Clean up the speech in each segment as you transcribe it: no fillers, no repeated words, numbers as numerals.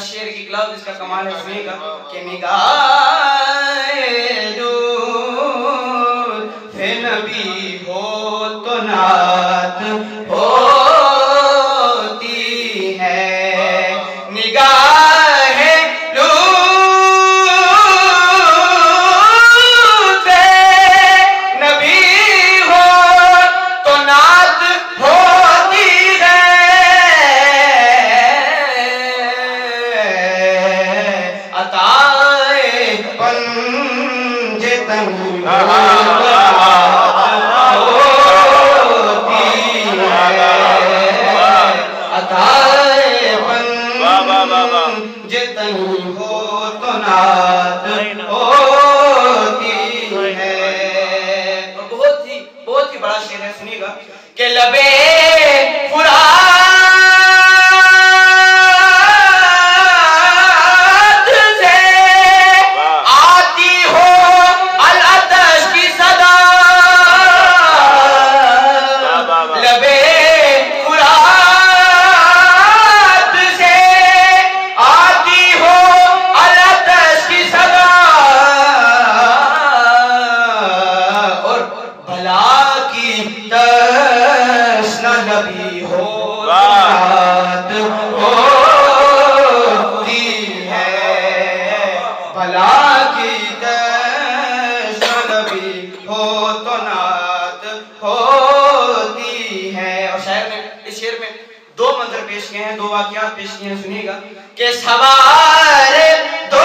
شعر کی کلاس اس کا کمال ہے سنیے گا کہ نگاہ لطف نبی ہو تو نعت ہوتی ہے نگاہ لطف نبی ہو تو نعت ہوتی ہے عطائے پنج تنگ کہ لبے فرات سے آتی ہو العطش کی صدا لبے فرات سے آتی ہو العطش کی صدا اور بھلا کی نبی ہو نعت ہوتی ہے بھلا کی نبی ہو تو نعت ہوتی ہے اور شاعر نے اس شعر میں دو منظر پیش کیے ہیں دو واقعات پیش کیے ہیں سنیے گا کہ سوار دو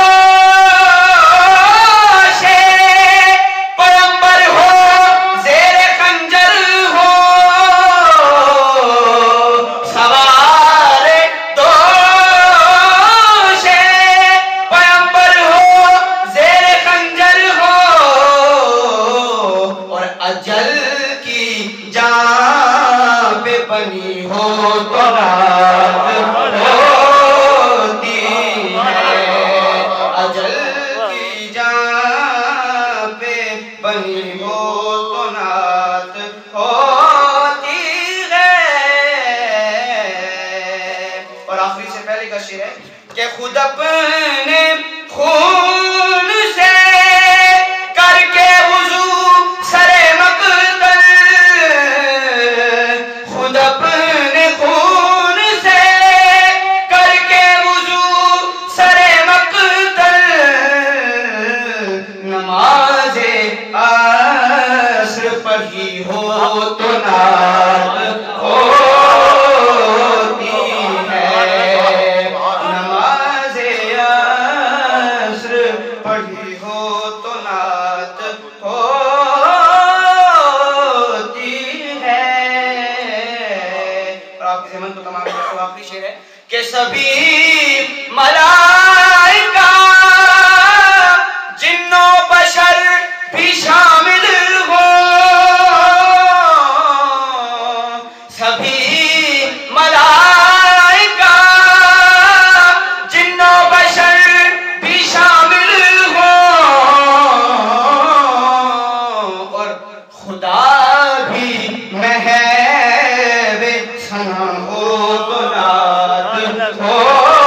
بنی ہو تو نعت ہوتی ہے اجل کی جان پہ بنی ہو تو نعت ہوتی ہے اور آخری سے پہلے کا شعر ہے کہ خود اپنے خون سے کر کے وضو سر مقتل خود اپنے خون سے کر کے وضو سر مقتل نماز عصر پڑھی ہو تو نعت ہوتی ہے نماز عصر پڑھی ہو تو نعت ہوتی ہے اور آپ کی ذہن کو تمام کرو آخری شعر ہے کہ سبھی ملائکہ جن و بشر بھی شامل ہو سبھی ملائکہ جن و بشر بھی شامل ہو اور خدا بھی محب ثنا ہو تو نعت ہو